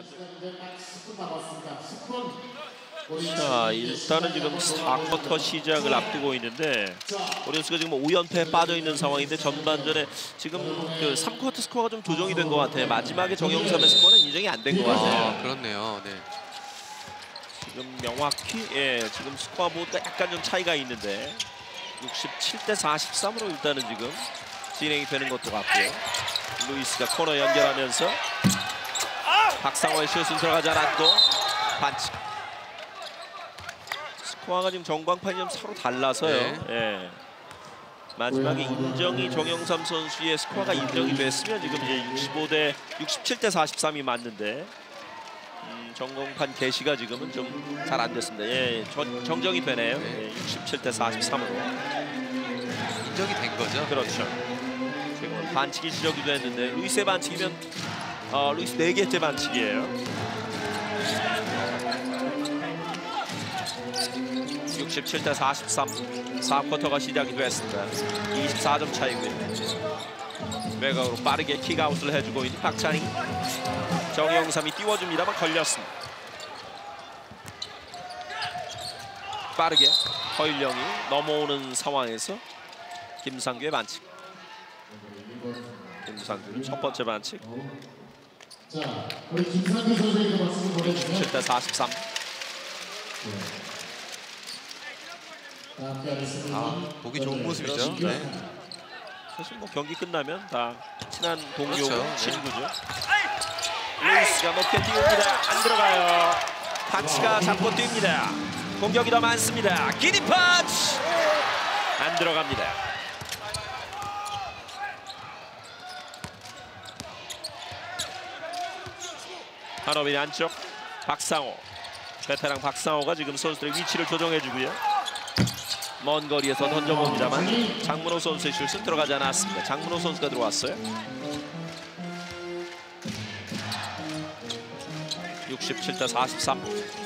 자, 일단은 지금 4쿼터 시작을 앞두고 있는데 오리온스가 지금 5연패에 빠져 있는 상황인데 전반전에 지금 그 3쿼터 스코어가 좀 조정이 된 것 같아요. 마지막에 정영삼의 스코어는 인정이 안 된 것 같아요. 그렇네요. 네. 지금 명확히 지금 스코어 보드가 약간 좀 차이가 있는데 67대 43으로 일단은 지금 진행이 되는 것도 같고요. 루이스가 코너 연결하면서 박상호의 슛은 들어가지 않았고 반칙. 스코어가 지금 전광판이 좀 서로 달라서요. 네. 마지막에 인정이 정영삼 선수의 스코어가 인정이 됐으면 지금 이제 67대 43이 맞는데 전광판 게시가 지금은 좀 잘 안 됐습니다. 정정이 되네요. 67대 43으로 인정이 된 거죠. 그렇죠. 지금 반칙이 지적이 됐는데 루이스의 반칙이면 루이스 4개째 반칙이에요. 67대 43, 4쿼터가 시작이 됐습니다. 24점 차이고요. 외곽으로 빠르게 킥아웃을 해주고 있는 박찬희. 정영삼이 띄워줍니다만 걸렸습니다. 빠르게 허일영이 넘어오는 상황에서 김상규의 반칙. 김상규는 첫 번째 반칙. 67대 43. 보기 좋은 모습이죠. 네. 사실 뭐 경기 끝나면 다 친한 동료고 그렇죠. 친구죠. 루이스가 높게 띄웁니다. 안 들어가요. 파치가 잡고 뜁니다. 공격이 더 많습니다. 기니 파치! 안 들어갑니다. 한호빈 안쪽. 박상호. 베테랑 박상호가 지금 선수들의 위치를 조정해주고요. 먼 거리에서 던져봅니다만 장문호 선수의 슛은 들어가지 않았습니다. 장문호 선수가 들어왔어요. 67대 43.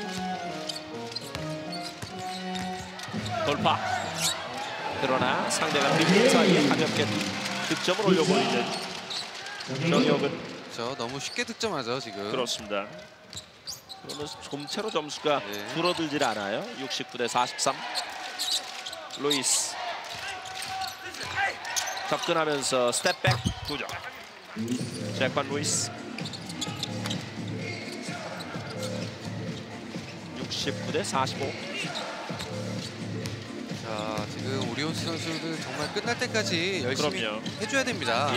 돌파. 그러나 상대가 빈 사이에 가볍게 득점을 올려버리는 정혁은 너무 쉽게 득점하죠 지금. 그렇습니다. 그러면서 좀채로 점수가 줄어들질 않아요. 69대 43. 루이스 접근하면서 스텝백 2점. 잭반 루이스. 69대 45. 자, 지금 오리온스 선수들 정말 끝날 때까지 열심히 해줘야 됩니다.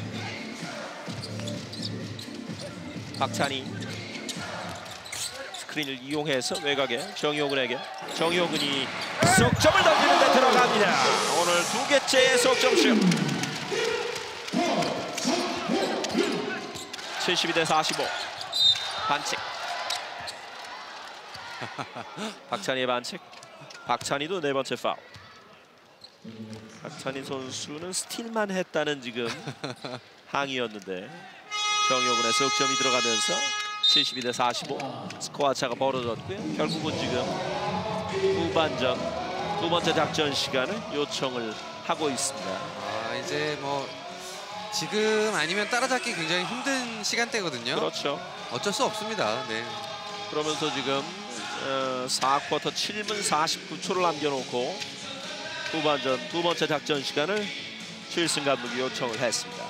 박찬희 스크린을 이용해서 외곽에 정효근에게. 정효근이 석점을 던지는데 들어갑니다. 오늘 2개째 석점슛. 72대 45. 반칙. 박찬희의 반칙. 박찬희도 4번째 파울. 박찬희 선수는 스틸만 했다는 지금 항의였는데 정효근의 석점이 들어가면서 72대 45. 스코어 차가 벌어졌고요. 결국은 지금 후반전 2번째 작전 시간을 요청을 하고 있습니다. 이제 뭐 지금 아니면 따라잡기 굉장히 힘든 시간대거든요. 그렇죠. 어쩔 수 없습니다. 네. 그러면서 지금 4쿼터 7분 49초를 남겨놓고 후반전 2번째 작전 시간을 추일승 감독이 요청을 했습니다.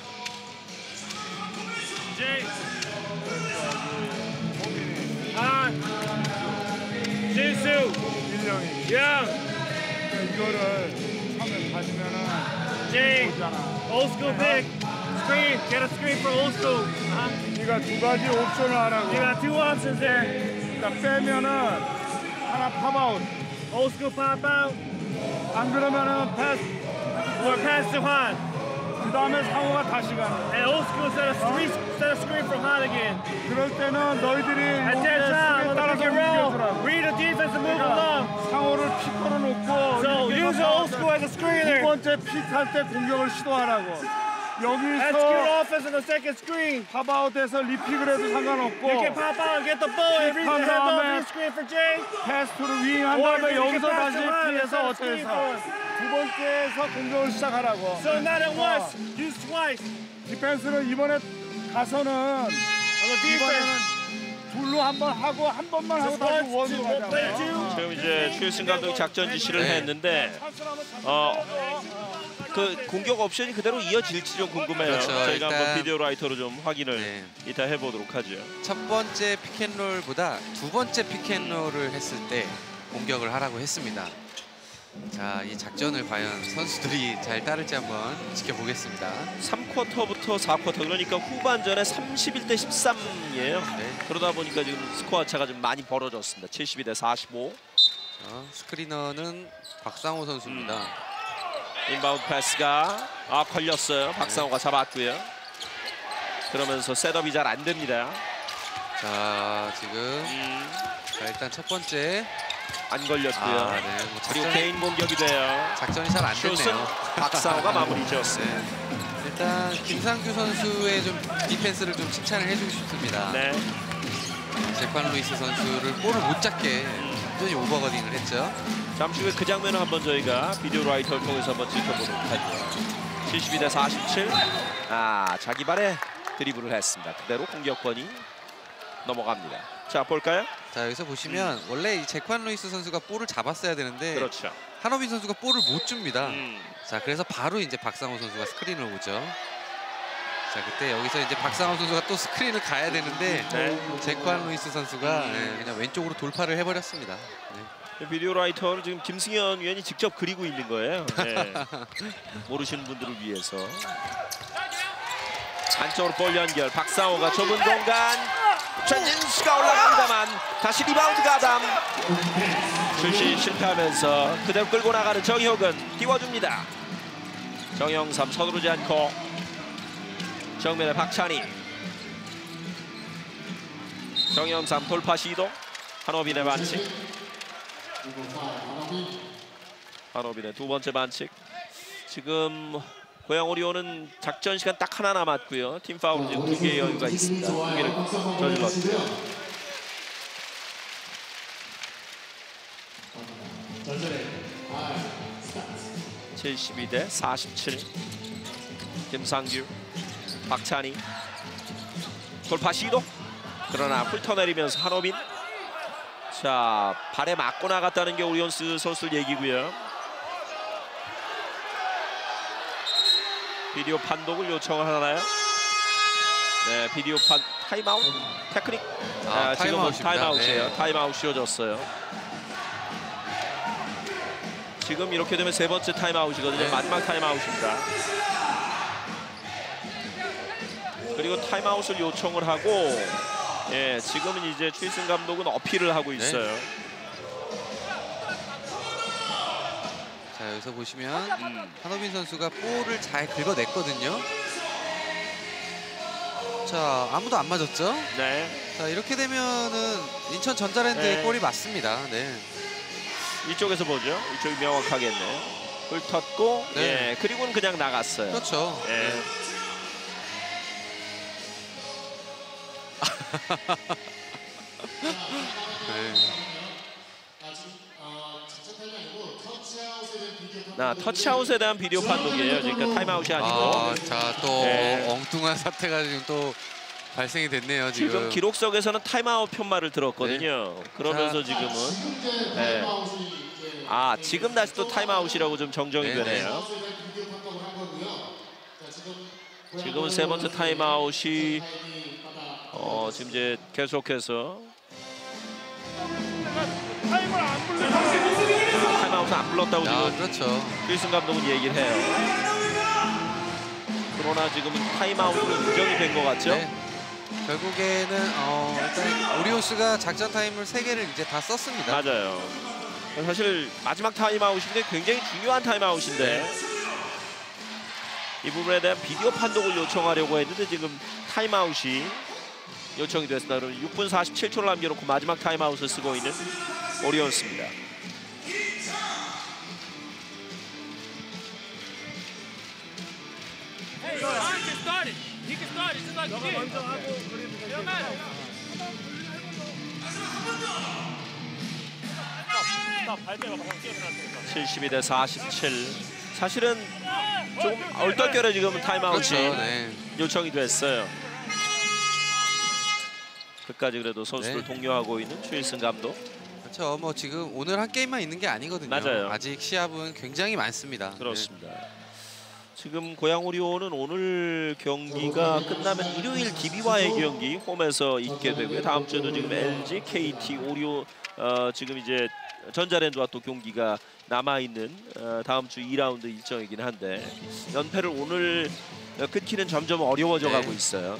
진수 일령이 양 이거를 처음에 받으면은 Jay old school pick screen get a screen for old school. 네가 2가지 옵션을 하라고. You got 2 options there. 그러니까 빼면은 하나 pop out old school pop out. 안 그러면은 pass or pass to Han. 그 다음에 상호가 다시 가는. And old school set a screen for Han again. 그럴 때는 너희들이 at that time on the pick and roll, read the defense and move along. 상호를 픽으로 놓고. So use old school as a screener. 두 번째 픽할 때 공격을 시도하라고. 여기서 execute offense in the second screen. 팝아웃에서 리픽을 해도 상관없고. You can pop out and get the ball and read the hand off the screen for Jay. 패스트로 윙 한 다음에 여기서 다시 피해서 어때서? 두 번째에서 공격을 시작하라고. So not at once, use twice. 디펜스는 이번에 가서는 이번에는 한번 하고 한 번만 하고 다시 원으로 가자. 지금 이제 최일승 감독이 작전 지시를 네. 했는데 그 공격 옵션이 그대로 이어질지 좀 궁금해요. 그렇죠. 저희가 일단- 한번 비디오 라이터로 좀 확인을 네. 이따 해보도록 하죠. 첫 번째 픽앤롤보다 두 번째 픽앤롤을 했을 때 공격을 하라고 했습니다. 자, 이 작전을 과연 선수들이 잘 따를지 한번 지켜보겠습니다. 3쿼터부터 4쿼터 그러니까 후반전에 31대 13이에요. 네. 그러다 보니까 지금 스코어 차가 좀 많이 벌어졌습니다. 72대 45. 스크리너는 박상호 선수입니다. 인바운드 패스가 걸렸어요. 박상호가 잡았고요. 그러면서 셋업이 잘 안 됩니다. 자, 지금 자, 일단 첫 번째 안 걸렸고요. 네. 뭐 그리고 개인 공격이 돼요. 작전이 잘 안 슛은 됐네요. 박상호가 마무리 지었어요. 네. 일단 김상규 선수의 좀 디펜스를 좀 칭찬을 해주고 싶습니다. 네. 제판 루이스 선수를 볼을 못 잡게 완전히 오버거딩을 했죠. 잠시 후에 그 장면을 한번 저희가 비디오 라이터를 통해서 한번 지켜보도록 하죠. 72대 47. 자기 발에 드리블을 했습니다. 그대로 공격권이 넘어갑니다. 자, 볼까요? 자, 여기서 보시면 원래 이 제판 루이스 선수가 볼을 잡았어야 되는데 그렇죠. 한호빈 선수가 볼을 못 줍니다. 음. 자, 그래서 바로 이제 박상호 선수가 스크린을 오죠. 자, 그때 여기서 이제 박상호 선수가 또 스크린을 가야 되는데 네. 제판 루이스 선수가 그냥 왼쪽으로 돌파를 해버렸습니다. 네. 비디오 라이터를 지금 김승현 위원이 직접 그리고 있는 거예요. 네. 모르시는 분들을 위해서. 안쪽으로 볼 연결. 박상호가 좁은 공간. 최진수가 올라갑니다만 다시 리바운드 가담. 출시 실패하면서 그대로 끌고 나가는 정혁은 띄워줍니다. 정영삼 서두르지 않고 정면에 박찬희. 정영삼 돌파 시도. 한호빈의 반칙. 한호빈의 두 번째 반칙. 지금 고양 오리온은 작전 시간 딱 하나 남았고요. 팀 파울은 지금 2개의 여유가 있습니다. 2개를 저질렀고요. (72대 47) 김상규, 박찬희 돌파 시도. 그러나 훑어내리면서 한호빈. 자, 발에 맞고 나갔다는 게 오리온스 선수 얘기고요. 비디오 판독을 요청을 하나요? 네, 비디오 타임아웃 테크닉. 지금은 타임아웃이에요. 네. 타임아웃 씌워졌어요. 지금 이렇게 되면 세 번째 타임아웃이거든요. 네. 마지막 타임아웃입니다. 그리고 타임아웃을 요청을 하고, 지금은 이제 최일승 감독은 어필을 하고 있어요. 네. 자, 여기서 보시면 한호빈 선수가 볼을 잘 긁어냈거든요. 자, 아무도 안 맞았죠? 네, 자, 이렇게 되면은 인천 전자랜드의 네. 골이 맞습니다. 네. 이쪽에서 보죠. 이쪽이 명확하겠네요. 훑었고, 네. 그리고는 그냥 나갔어요. 그렇죠. 예. 네. 네. 터치아웃에 대한 비디오 판독이에요. 그러니까 타임아웃이 아니고. 자, 또 네. 엉뚱한 사태가 지금 또 발생이 됐네요. 지금 지금. 기록석에서는 타임아웃 편말을 들었거든요. 그러면서 지금은 지금 다시 또 타임아웃이라고 좀 정정이 네, 되네요. 지금 세 번째 타임아웃이 지금 이제 계속해서 타임을 안 불러. 타임아웃을 안 불렀다고 지금 그렇죠. 최일승 감독은 얘기를 해요. 그러나 지금 타임아웃으로 인정이 된 것 같죠? 네. 결국에는 일단 오리온스가 작전 타임을 3개를 이제 다 썼습니다. 맞아요. 사실 마지막 타임아웃인데 굉장히 중요한 타임아웃인데 이 부분에 대한 비디오 판독을 요청하려고 했는데 지금 타임아웃이 요청이 됐습니다. 그럼 6분 47초를 남겨놓고 마지막 타임아웃을 쓰고 있는 오리온스입니다. He can start it just like you 먼저 하고 그래도 did. Don't matter. 발대가 막 뛰어나니까. 72대 47. 사실은 좀 얼떨결에 지금 타임아웃이 그렇죠. 네. 요청이 됐어요. 끝까지 그래도 선수를 네. 독려하고 있는 최일승 감독. 그렇죠. 뭐 지금 오늘 한 게임만 있는 게 아니거든요. 맞아요. 아직 시합은 굉장히 많습니다. 그렇습니다. 지금 고양 오리온은 오늘 경기가 끝나면 일요일 DB와의 경기 홈에서 있게 되고요. 다음 주에도 지금 LG, KT, 오리온 지금 이제 전자랜드와 또 경기가 남아 있는 다음 주 2라운드 일정이긴 한데 연패를 오늘 끊기는 점점 어려워져 가고 있어요.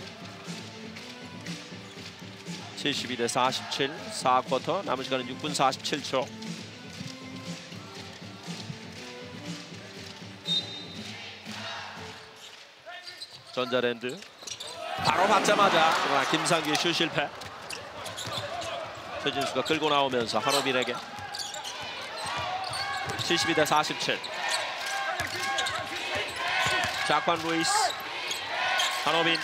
72대 47, 4쿼터 남은 시간은 6분 47초. 전자랜드 바로 받자마자 그러나 김상규의 슛 실패. 최진수가 끌고 나오면서 한호빈에게 72대 47. 자관 루이스, 한호빈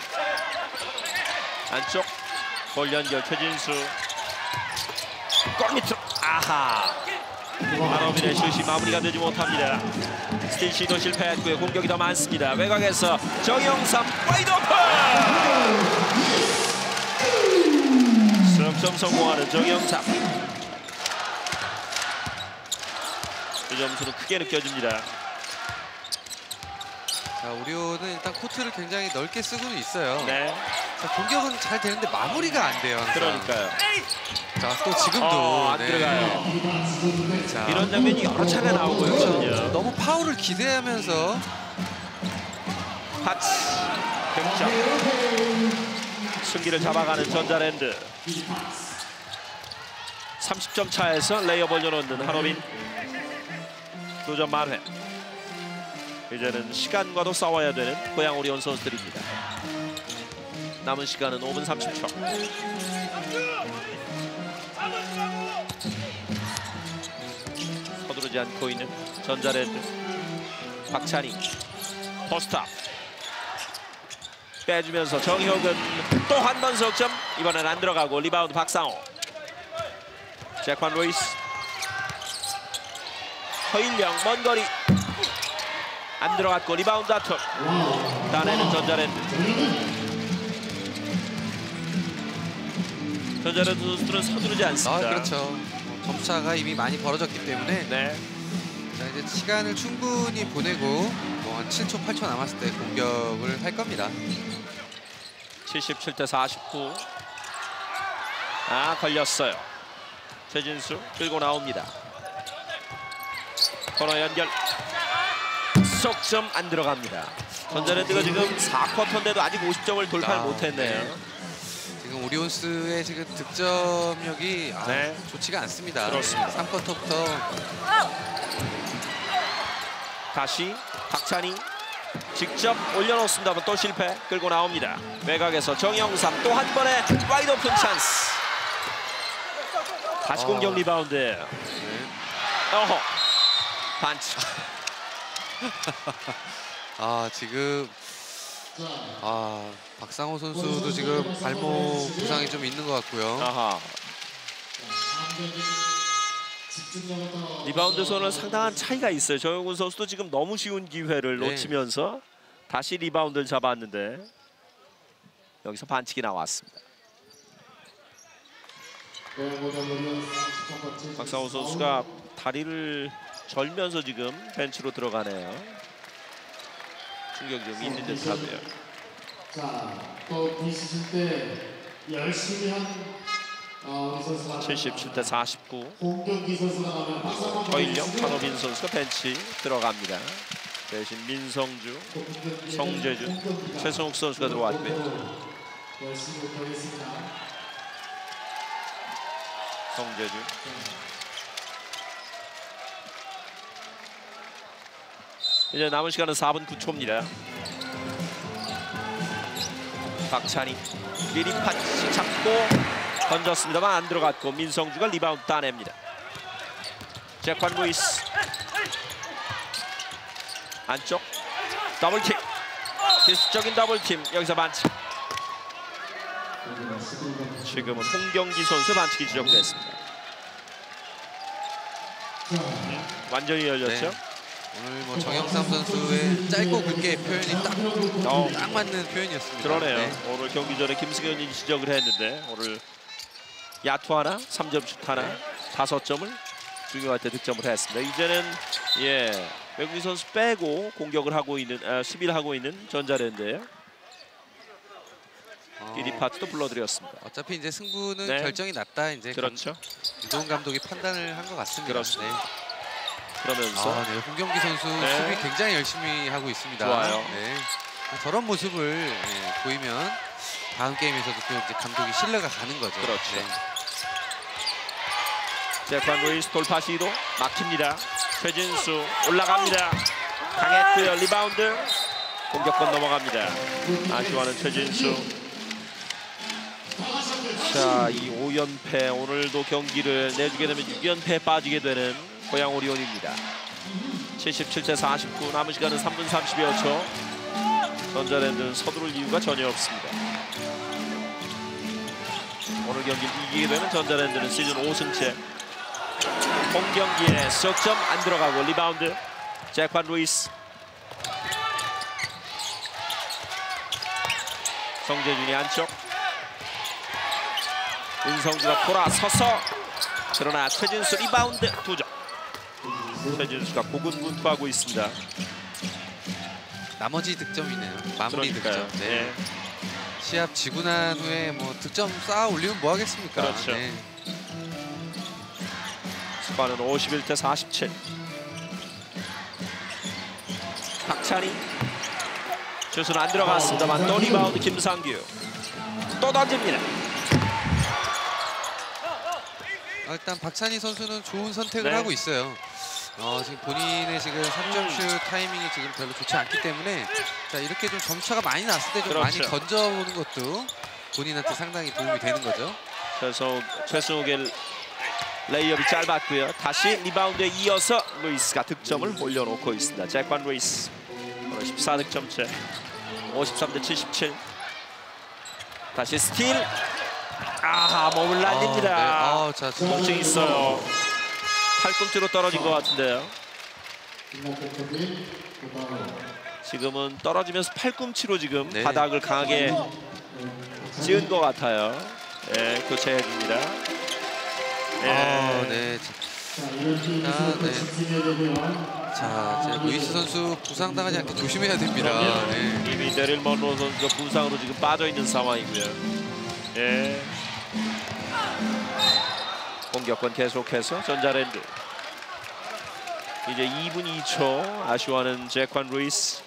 안쪽 볼 연결 최진수 골 밑으로 아하. 한호빈의 슛이 마무리가 되지 못합니다. 스틸 시도 실패했고요. 공격이 더 많습니다. 외곽에서 정영삼 와이드 오픈! 석점 성공하는 정영삼. 그 점수는 크게 느껴집니다. 자, 오리온은 일단 코트를 굉장히 넓게 쓰고는 있어요. 네, 자, 공격은 잘 되는데 마무리가 안 돼요. 항상. 그러니까요. 자, 또 지금도 안 들어가요. 자, 이런 장면이 여러 차례 나오고 있거든요. 너무 파울을 기대하면서 파츠 득점. 승기를 잡아가는 전자랜드. 30점 차에서 레이업 올려놓는 한호빈. 2점 만회. 이제는 시간과도 싸워야 되는 고양 오리온 선수들입니다. 남은 시간은 5분 30초. 서두르지 않고 있는 전자랜드. 박찬희 포스트업 빼주면서 정혁은 또 한 번 석점. 이번엔 안 들어가고 리바운드 박상호. 제관 루이스 허일령 먼 거리 안 들어갔고 리바운드 다툼. 따내는 전자랜드. 전자랜드 선수들은 서두르지 않습니다. 그렇죠. 점차가 이미 많이 벌어졌기 때문에 네. 자, 이제 시간을 충분히 보내고 뭐 한 7초, 8초 남았을 때 공격을 할 겁니다. 77대 49. 아, 걸렸어요. 최진수 끌고 나옵니다. 코너 연결. 속점 안 들어갑니다. 전자랜드가 지금 4쿼터인데도 아직 50점을 돌파를 못했네요. 네. 지금 오리온스의 지금 득점력이 네. 좋지가 않습니다. 그렇습니다. 3쿼터부터 다시 박찬희 직접 올려놓습니다만 또 실패. 끌고 나옵니다. 외곽에서 정영삼 또 한 번의 와이드 오픈 찬스. 다시 공격 리바운드예요. 어허. 반칙. 지금 박상호 선수도 지금 발목 부상이 좀 있는 것 같고요. 아하. 리바운드 손은 상당한 차이가 있어요. 정영훈 선수도 지금 너무 쉬운 기회를 네. 놓치면서 다시 리바운드를 잡았는데 여기서 반칙이 나왔습니다. 박상호 선수가 다리를 절면서 지금 벤치로 들어가네요. 충격이 좀 있는 듯하고요. 자, 또 비시즌 때 열심히 한 우리 선수가 77대 49. 공격기 선수가 나오면 박상호 허일령, 한호빈 선수가 벤치 들어갑니다. 대신 민성주, 성재준, 최성욱 선수가 들어왔고요. 열심히 하겠습니다. 성재준. 이제 남은 시간은 4분 9초입니다. 박찬희 미리 파치 잡고 던졌습니다만 안 들어갔고 민성주가 리바운드 따냅니다. 제관 루이스 안쪽 더블킥. 기술적인 더블팀. 여기서 반칙. 지금은 홍경기 선수 반칙이 지적됐습니다. 완전히 열렸죠. 네. 오늘 뭐 정영삼 선수의 짧고 굵게 표현이 딱 맞는 표현이었습니다. 그러네요. 네. 오늘 경기 전에 김승현이 지적을 했는데 오늘 야투 하나, 3점슛 하나, 5점을 중요할 때 득점을 했습니다. 이제는 외국인 선수 빼고 공격을 하고 있는 수비를 하고 있는 전자랜드예요. 끼리 파트도 불러드렸습니다. 어차피 이제 승부는 네. 결정이 났다. 이제 그렇죠. 유도훈 감독이 판단을 한 것 같습니다. 그렇습니다. 네. 그러면서 네. 홍경기 선수 네. 수비 굉장히 열심히 하고 있습니다. 좋아요. 네. 저런 모습을 보이면 다음 게임에서도 또 이제 감독이 신뢰가 가는 거죠. 그렇죠. 네. 제관 루이스 돌파 시도 막힙니다. 최진수 올라갑니다. 강했고요. 리바운드. 공격권 넘어갑니다. 아쉬워하는 최진수. 자, 이 5연패 오늘도 경기를 내주게 되면 6연패에 빠지게 되는 고양 오리온입니다. 77대 49 남은 시간은 3분 30여 초. 전자랜드는 서두를 이유가 전혀 없습니다. 오늘 경기를 이기게 되면 전자랜드는 시즌 5승째. 본 경기에 석점 안 들어가고 리바운드. 제관 루이스. 성재준이 안쪽. 은성주가 돌아서서 그러나 최진수 리바운드 2점. 최진수가 고군분투하고 있습니다. 나머지 득점이네요. 마무리 그러니까요. 득점. 네. 네. 시합 지고 난 후에 뭐 득점 쌓아 올리면 뭐 하겠습니까? 그렇죠. 네. 스코어는 51대 47. 박찬희. 슛은 안 들어갔습니다만 또 리바운드 김상규. 또 던집니다. 일단 박찬희 선수는 좋은 선택을 네. 하고 있어요. 지금 본인의 지금 3점슛 타이밍이 지금 별로 좋지 않기 때문에 자 이렇게 좀 점차가 많이 났을 때 좀 그렇죠. 많이 던져보는 것도 본인한테 상당히 도움이 되는 거죠. 최승욱의 레이업이 짧았고요. 다시 리바운드에 이어서 루이스가 득점을 올려놓고 있습니다. 제관 루이스 오늘 14득점째. 53대 77. 다시 스틸. 몸을 날립니다. 네. 자, 통증 있어요. 팔꿈치로 떨어진 것 같은데요. 지금은 떨어지면서 팔꿈치로 지금 네. 바닥을 강하게 찌은 것 같아요. 교체해 줍니다. 네. 자, 이제 루이스 선수 부상당하지 않게 조심해야 됩니다. 네. 이미 데릴 먼로 선수가 부상으로 지금 빠져 있는 상황이고요. 공격권 계속해서 전자랜드. 이제 2분 2초 아쉬워하는 제관 루이스.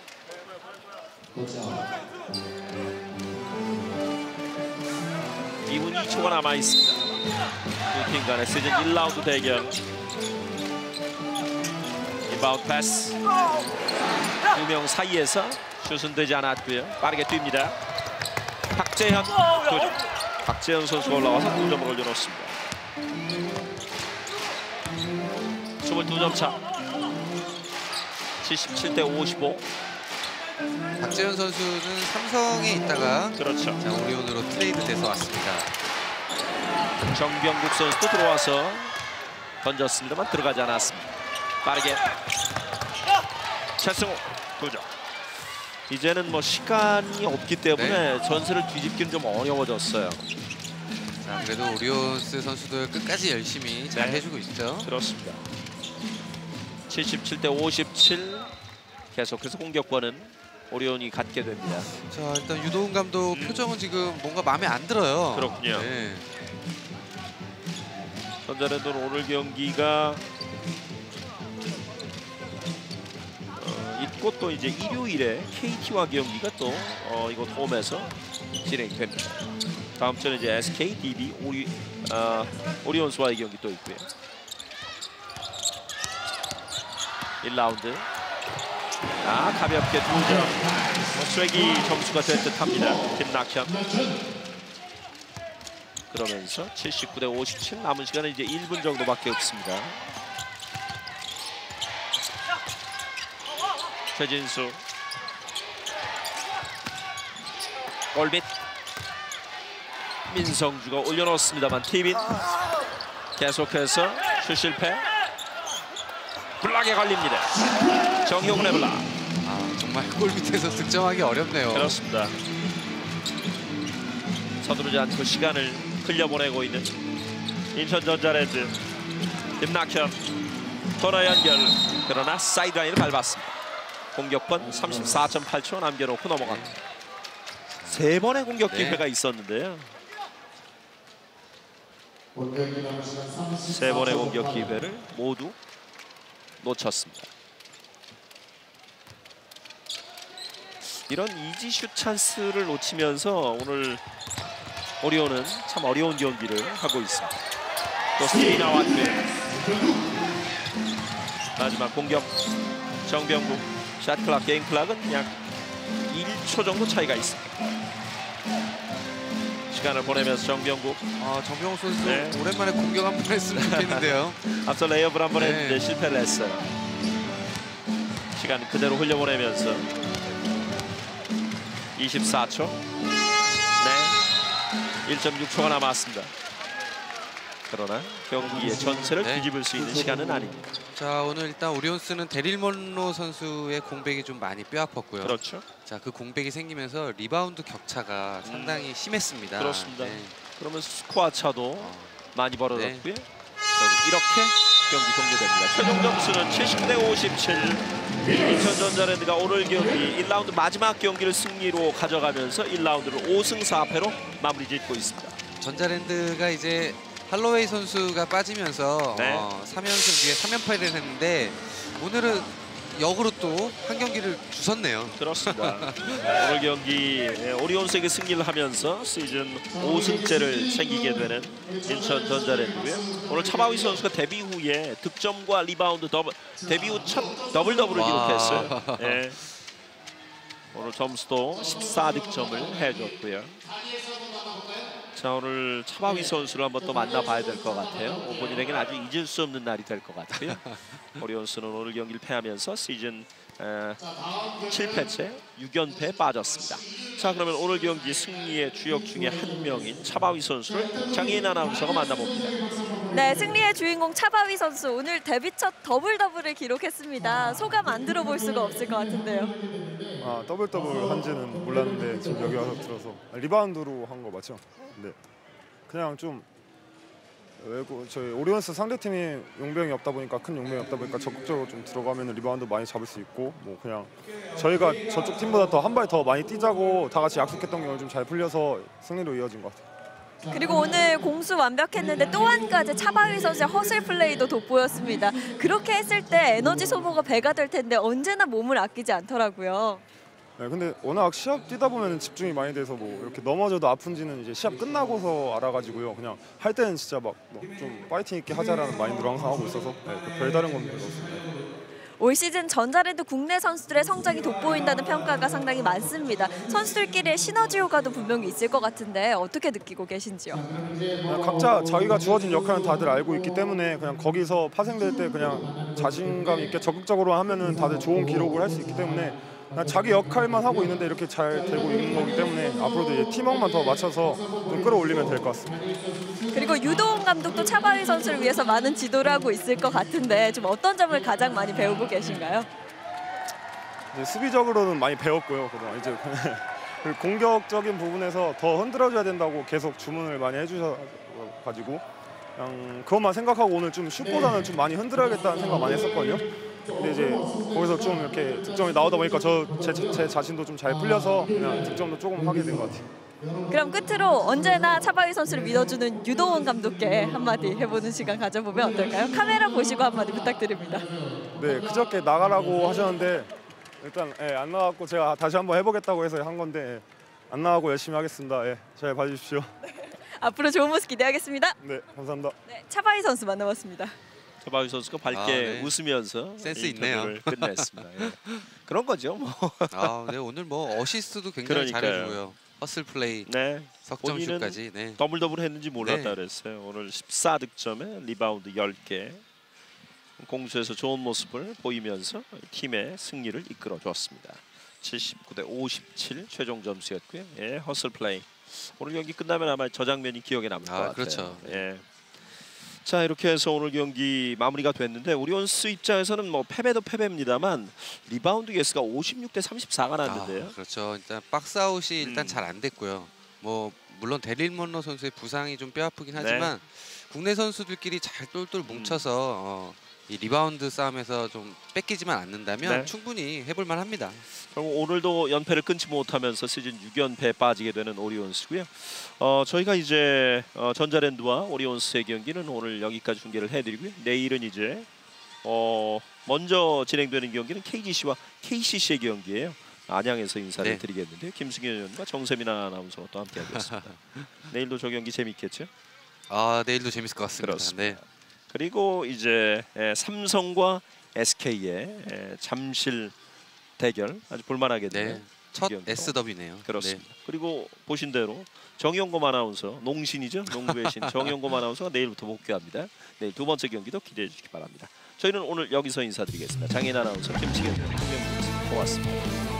2분 2초가 남아 있습니다. 두 팀 간의 시즌 1라운드 대결. 리바운드 패스. 두 명 사이에서 슛은 되지 않았고요. 빠르게 뜁니다. 박재현 2점. 박재현 선수가 올라와서 2점을 올려놓습니다. 22점 차. 77대 55. 박재현 선수는 삼성에 있다가 그렇죠. 자, 오리온으로 트레이드 돼서 왔습니다. 정병국 선수도 들어와서 던졌습니다만 들어가지 않았습니다. 빠르게 최승호 2점. 이제는 뭐 시간이 없기 때문에 전세를 뒤집기는 좀 어려워졌어요. 자, 그래도 오리온스 선수들 끝까지 열심히 잘 네. 해주고 있죠. 그렇습니다. 77대 57. 계속해서 공격권은 오리온이 갖게 됩니다. 자, 일단 유도훈 감독 표정은 지금 뭔가 마음에 안 들어요. 그렇군요. 네. 전자랜드는 오늘 경기가 있고 또 이제 일요일에 KT와 경기가 또 이곳 홈에서 진행됩니다. 다음 주는 이제 SK, DB, 오리온스와의 경기 또 있고요. 1라운드. 가볍게 2점. 쐐기 점수가 될 듯합니다. 김낙현. 그러면서 79대 57. 남은 시간은 이제 1분 정도밖에 없습니다. 최진수. 골밑. 민성주가 올려놓습니다만 티빈. 계속해서 슛 실패. 블락에 걸립니다. 정효훈 레블라. 아, 정말 골 밑에서 득점하기 어렵네요. 그렇습니다. 서두르지 않고 시간을 흘려보내고 있는 인천전자랜드. 김낙현 코너 연결. 그러나 사이드라인을 밟았습니다. 공격권 34.8초 남겨놓고 넘어갑니다. 세 번의 공격 기회가 있었는데요. 세 번의 공격 기회를 모두 놓쳤습니다. 이런 이지슛 찬스를 놓치면서 오늘 오리온은 참 어려운 경기를 하고 있습니다. 또 스틸이 나왔고요. 마지막 공격 정병국 샷클락 게임 클락은 약 1초 정도 차이가 있습니다. 시간을 보내면서 정병국. 정병국 선수 네. 오랜만에 공격 한번 했으면 좋겠는데요. 앞서 레이업을 한번 네. 했는데 실패를 했어요. 시간 그대로 흘려보내면서 24초. 네, 1.6초가 남았습니다. 그러나 경기의 전체를 네. 뒤집을 수 있는 시간은 아닙니다. 자, 오늘 일단 오리온스는 데릴 먼로 선수의 공백이 좀 많이 뼈아팠고요. 그렇죠. 자, 그 공백이 생기면서 리바운드 격차가 상당히 심했습니다. 그렇습니다. 네. 그러면서 스코어 차도 많이 벌어졌고요. 네. 결국 이렇게 경기 종료됩니다. 최종 점수는 70대 57. 인천전자랜드가 오늘 경기 1라운드 마지막 경기를 승리로 가져가면서 1라운드를 5승 4패로 마무리 짓고 있습니다. 전자랜드가 이제 할로웨이 선수가 빠지면서 네. 3연승 뒤에 3연패를 했는데 오늘은 역으로 또 한 경기를 주섰네요. 그렇습니다. 오늘 경기 오리온스에게 승리를 하면서 시즌 5승째를 챙기게 되는 인천 전자랜드고요. 오늘 차바위 선수가 데뷔 후에 득점과 리바운드 데뷔 후 첫 더블 더블을 기록했어요. 네. 오늘 점수도 14득점을 해줬고요. 자, 오늘 차바위 선수를 한번 또 만나봐야 될 것 같아요. 본인에게는 아주 잊을 수 없는 날이 될 것 같고요. 오리온스는 오늘 경기를 패하면서 시즌 7패째 6연패에 빠졌습니다. 자, 그러면 오늘 경기 승리의 주역 중에 한 명인 차바위 선수를 장희인 아나운서가 만나봅니다. 네, 승리의 주인공 차바위 선수 오늘 데뷔 첫 더블 더블을 기록했습니다. 소감 안 들어볼 수가 없을 것 같은데요. 더블 한지는 몰랐는데 지금 여기 와서 들어서 리바운드로 한 거 맞죠? 네. 그냥 좀 외국 저희 오리온스 상대팀이 용병이 없다 보니까 큰 용병이 없다 보니까 적극적으로 좀 들어가면 리바운드 많이 잡을 수 있고 뭐 그냥 저희가 저쪽 팀보다 더 한 발 더 많이 뛰자고 다 같이 약속했던 게 좀 잘 풀려서 승리로 이어진 것 같아요. 그리고 오늘 공수 완벽했는데 또 한 가지 차바위 선수의 허슬 플레이도 돋보였습니다. 그렇게 했을 때 에너지 소모가 배가 될 텐데 언제나 몸을 아끼지 않더라고요. 네, 근데 워낙 시합 뛰다 보면 집중이 많이 돼서 뭐 이렇게 넘어져도 아픈지는 이제 시합 끝나고서 알아가지고요. 그냥 할 때는 진짜 막 좀 파이팅 있게 하자라는 마인드로 항상 하고 있어서 별다른 건 없습니다. 올 시즌 전자랜드 국내 선수들의 성적이 돋보인다는 평가가 상당히 많습니다. 선수들끼리의 시너지 효과도 분명히 있을 것 같은데 어떻게 느끼고 계신지요? 그냥 각자 자기가 주어진 역할은 다들 알고 있기 때문에 그냥 거기서 파생될 때 그냥 자신감 있게 적극적으로 하면은 다들 좋은 기록을 할 수 있기 때문에 그냥 자기 역할만 하고 있는데 이렇게 잘 되고 있는 거기 때문에 앞으로도 이제 팀워크만 더 맞춰서 좀 끌어올리면 될 것 같습니다. 그리고 유도훈 감독도 차바위 선수를 위해서 많은 지도를 하고 있을 것 같은데 좀 어떤 점을 가장 많이 배우고 계신가요? 이제 수비적으로는 많이 배웠고요. 그동안 이제 그리고 공격적인 부분에서 더 흔들어줘야 된다고 계속 주문을 많이 해주셔가지고 그냥 그것만 생각하고 오늘 좀 슛보다는 좀 많이 흔들어야겠다는 생각 많이 했었거든요. 근데 이제 거기서 좀 이렇게 득점이 나오다 보니까 제 자신도 좀 잘 풀려서 그냥 득점도 조금 하게 된 것 같아요. 그럼 끝으로 언제나 차바위 선수를 믿어주는 유도훈 감독께 한마디 해보는 시간 가져보면 어떨까요? 카메라 보시고 한마디 부탁드립니다. 네, 그저께 나가라고 하셨는데 일단 안 나갔고 제가 다시 한번 해보겠다고 해서 한 건데 안 나가고 열심히 하겠습니다. 잘 봐주십시오. 앞으로 좋은 모습 기대하겠습니다. 네, 감사합니다. 네, 차바위 선수 만나봤습니다. 차바위 선수가 밝게 네. 웃으면서 센스 인터뷰를 끝냈습니다. 그런 거죠. 뭐. 네, 오늘 뭐 어시스트도 굉장히 그러니까요. 잘해주고요. 허슬 플레이, 네. 석점슛까지. 네. 더블 했는지 몰랐다 네. 그랬어요. 오늘 14득점에 리바운드 10개. 공수에서 좋은 모습을 보이면서 팀의 승리를 이끌어 줬습니다. 79대 57 최종 점수였고요. 허슬 플레이. 오늘 경기 끝나면 아마 저 장면이 기억에 남을 것 같아요. 그렇죠. 예. 자, 이렇게 해서 오늘 경기 마무리가 됐는데 오리온스 입장에서는 뭐 패배도 패배입니다만 리바운드 개수가 56대 34가 났는데요. 그렇죠. 일단 박스아웃이 일단 잘 안 됐고요. 뭐 물론 데릴 먼로 선수의 부상이 좀 뼈아프긴 하지만 국내 선수들끼리 잘 똘똘 뭉쳐서 이 리바운드 싸움에서 좀 뺏기지만 않는다면 충분히 해볼 만합니다. 결국 오늘도 연패를 끊지 못하면서 시즌 6연패에 빠지게 되는 오리온스고요. 저희가 이제 전자랜드와 오리온스의 경기는 오늘 여기까지 중계를 해드리고요. 내일은 이제 먼저 진행되는 경기는 KGC와 KCC의 경기예요. 안양에서 인사를 드리겠는데요. 김승현 의원과 정세민 아나운서와 또 함께하겠습니다. 내일도 저 경기 재밌겠죠? 내일도 재밌을 것 같습니다. 그렇습니다. 그리고 이제 삼성과 SK의 잠실 대결 아주 볼만하겠네요. 첫 S더비네요. 그렇습니다. 그리고 보신 대로 정용검 아나운서, 농신이죠. 농구의 신 정용검 아나운서가 내일부터 복귀합니다. 내일 두 번째 경기도 기대해 주시기 바랍니다. 저희는 오늘 여기서 인사드리겠습니다. 장인 아나운서, 김치경 의원, 고맙습니다.